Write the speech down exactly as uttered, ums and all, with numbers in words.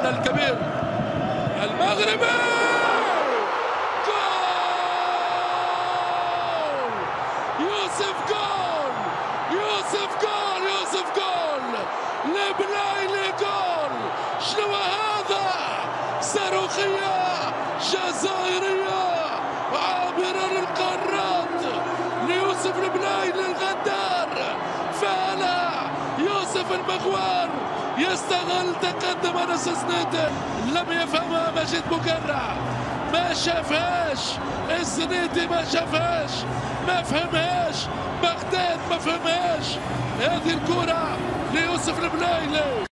كابتننا الكبير المغربي. جول يوسف، جول يوسف، جول يوسف، جول لبلايلي، جول. شنو هذا؟ صاروخية جزائرية عابرة للقارات ليوسف البلايلي الغدار. فعلا يوسف المغوار يستغل تقدم انس سنيدي. لم يفهمها مجيد مكرع، ما شافهاش السنيدي، ما شافهاش، ما فهمهاش بغداد، ما فهمهاش. هذه الكرة ليوسف البلايلي.